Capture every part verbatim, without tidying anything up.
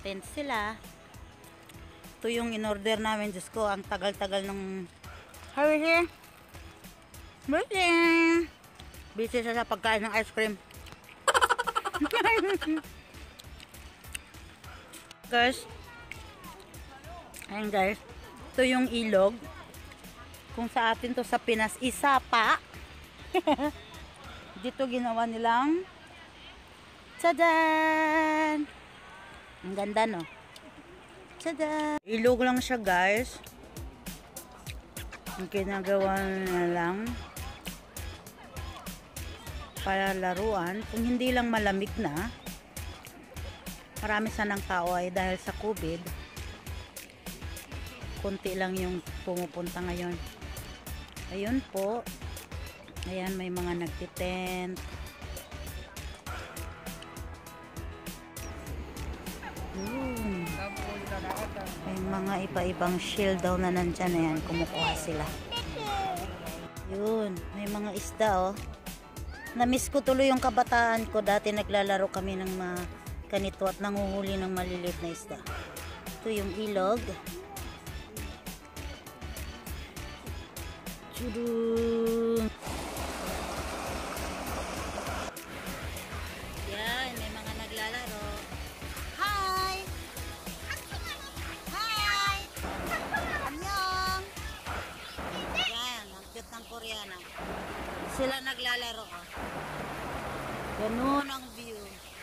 tent sila. Ito yung in-order namin. Diyos ko, ang tagal-tagal ng... How is it? Busy! Busy siya sa pagkain ng ice cream. Guys, ayun guys, ito yung ilog. Kung sa atin to sa Pinas, isapa. Dito ginawa nilang tadaan! Ang ganda, no? Tadaan! Ilog lang siya, guys. Ang ginagawa na lang para laruan. Kung hindi lang malamig na, marami sanang tao ay dahil sa COVID, konti lang yung pumupunta ngayon. Ayun po. Ayan, may mga nagtitent. Hmm. May mga iba-ibang shield daw na nandyan. Ayan, kumukuha sila. Yun, may mga isda, oh. Namiss ko tuloy yung kabataan ko. Dati naglalaro kami ng mga ganito at nanguhuli ng maliliit na isda. Ito yung ilog. Chudun! Yan, may mga naglalaro. Hi! Hi! Annyeong! Yan, ang cute ng Koreana. Sila naglalaro. Oh. Ganun ang view.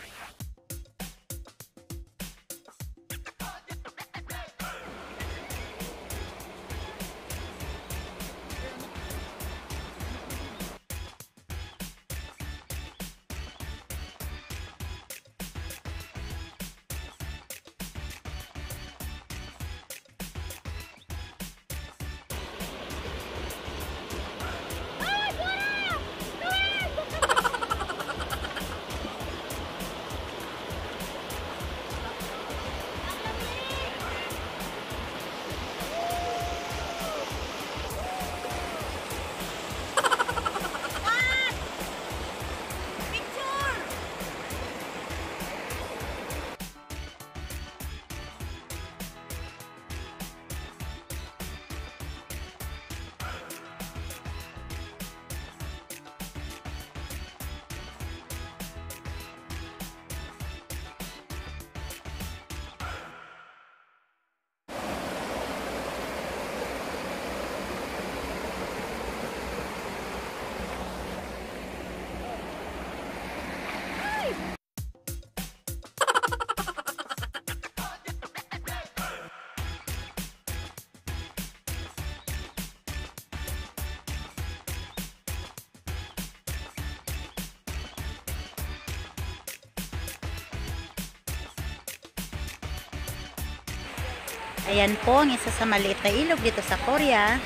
Ayan po ang isa sa maliit na ilog dito sa Korea.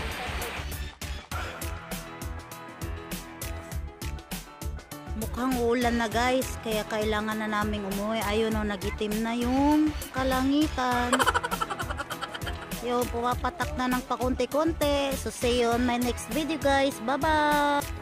Mukhang ulan na guys, kaya kailangan na naming umuwi. Ayun o, nagitim na yung kalangitan. Yung pumapatak na ng pakunti-kunti. So see you on my next video guys. Bye bye!